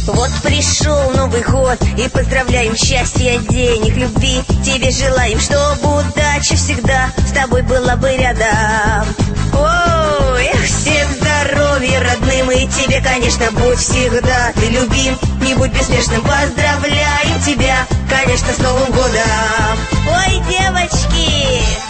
Вот пришел Новый год, и поздравляем счастья, денег, любви. Тебе желаем, чтобы удача всегда с тобой была бы рядом. Ой, всем здоровья, родным, и тебе, конечно, будь всегда ты любим. Не будь бессмертным, поздравляем тебя, конечно, с Новым годом. Ой, девочки!